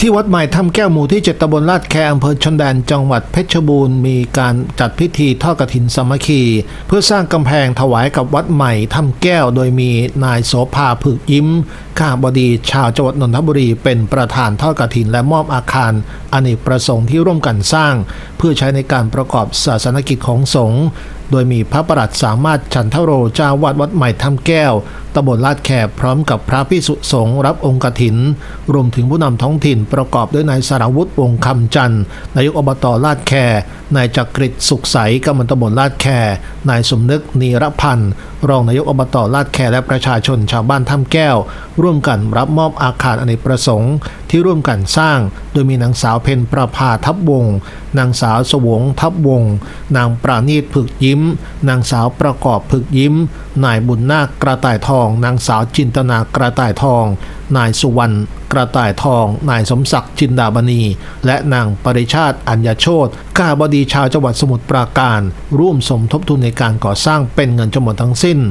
ที่วัดใหม่ถ้ำแก้วหมู่ที่7ตำบลลาดแคอำเภอชนแดนจังหวัดเพชรบูรณ์มีการจัดพิธีทอดกฐินสามัคคีเพื่อสร้างกำแพงถวายกับวัดใหม่ถ้ำแก้วโดยมีนายโสภาผึกยิ้มข้าบดีชาวจังหวัดนนทบุรีเป็นประธานทอดกฐินและมอบอาคารอเนกประสงค์ที่ร่วมกันสร้างเพื่อใช้ในการประกอบศาสนกิจของสงฆ์โดยมีพระประหลัดสามารถฉันทโรเจ้าวาดวัดใหม่ถ้ำแก้วตำบลลาดแคพร้อมกับพระภิกษุสงฆ์รับองค์กฐินรวมถึงผู้นำท้องถิ่นประกอบด้วยนายสารวุฒิวงศ์คำจันทร์นายกอบตลาดแคนายจักริดสุขใสกำนันตำบลลาดแคนายสมนึกนีรพันธ์รองนายกอบตลาดแคและประชาชนชาวบ้านถ้ำแก้วร่วมกันรับมอบอาคารอเนกประสงค์ที่ร่วมกันสร้างโดยมีนางสาวเพ็ญประภาทับวงศ์นางสาวสวงทับวงศ์นางปราณีตผึกยิ้มนางสาวประกอบผึกยิ้มนายบุญนาคกระต่ายทองนางสาวจินตนากระต่ายทองนายสุวรรณกระต่ายทองนายสมศักดิ์จินดาบณีและนางปริชาติอัญญโชติข้าบดีชาวจังหวัดสมุทรปราการร่วมสมทบทุนในการก่อสร้างเป็นเงินจำนวนทั้งสิ้น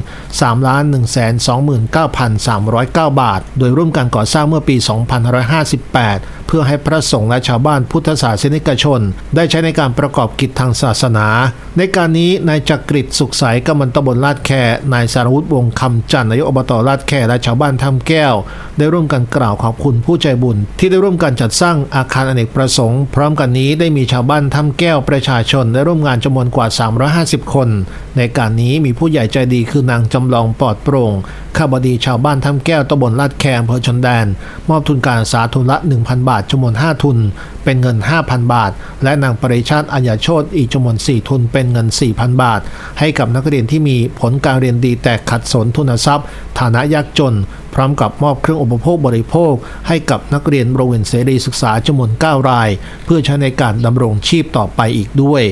3,129,309 บาทโดยร่วมกันก่อสร้างเมื่อปี 2558 เพื่อให้พระสงฆ์และชาวบ้านพุทธศาสนิกชนได้ใช้ในการประกอบกิจทางศาสนาในการนี้นายจักริดสุขใสกำนันตำบลลาดแคนายสารวุฒิวงศ์คำจันทร์นายกอบตลาดแคและชาวบ้านถ้ำแก้วได้ร่วมกันกล่าวขอบคุณผู้ใจบุญที่ได้ร่วมกันจัดสร้างอาคารอเนกประสงค์พร้อมกันนี้ได้มีชาวบ้านถ้ำแก้วประชาชนได้ร่วมงานจำนวนกว่า350คนในการนี้มีผู้ใหญ่ใจดีคือนางจำลองปลอดโปร่งข้าบดีชาวบ้านถ้ำแก้วตำบลลาดแคอำเภอชนแดนมอบทุนการศึกษาทุนละ 1,000 บาทจำนวน5ทุนเป็นเงิน 5,000 บาทและนางปริชาติอัญญโชติอีกจำนวน4ทุนเป็นเงิน 4,000 บาทให้กับนักเรียนที่มีผลการเรียนดีแต่ขัดสนทุนทรัพย์ฐานะยากจนพร้อมกับมอบเครื่องอุปโภคบริโภคให้กับนักเรียนโรงเรียนเสรีศึกษาจำนวน9รายเพื่อใช้ในการดำรงชีพต่อไปอีกด้วย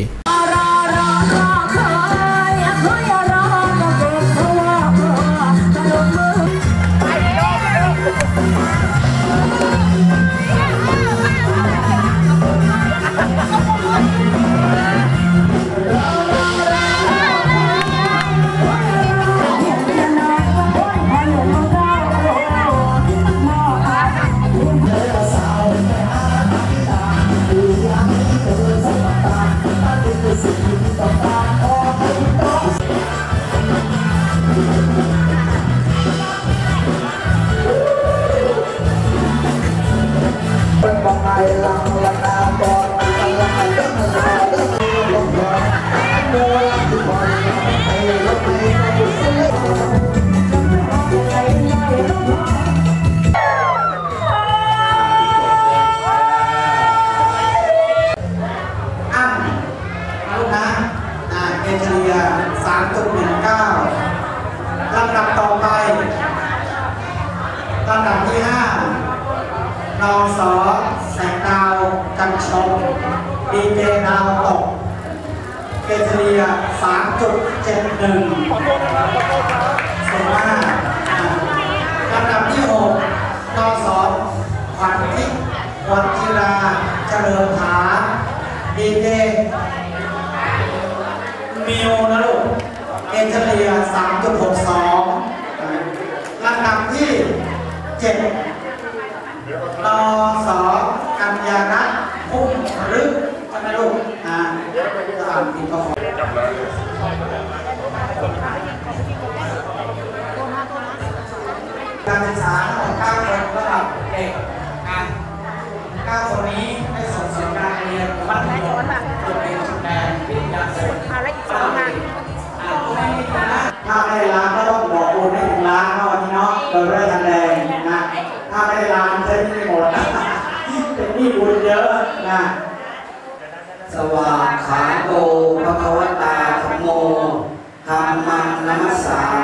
ลำดับต่อไปลำดับที่5นส.แสงดาวกันชมดีเจดาวตกเกษรีย 3.71 ส่วนมากลำดับที่6นส.ขวัญทิพย์วันจิราเจริญฐานดีเจมิวนะลูกเฉลี่ย 3.62 ลำดับที่7นส.กัญญาณพุ่มรึกใช่ไหมลูกอ่านผิดก็ขอการศึกษาทั้งหมด9คนระดับเด็ก9คนนี้ได้ส่งเสริมการเรียนมัธยมโรงเรียนชนแดนวิทยาศาสตร์ถ้าไม่ได้ล้างก็ต้องบอกบุญให้ถึงล้างเนาะวันนี้เนาะโดยไม่ได้ทันแดงนะถ้าไม่ได้ล้างใช้ไม่หมดเป็นหนี้บุญเยอะนะสวากขาโตภควตาธัมโมธัมมังนัมสสา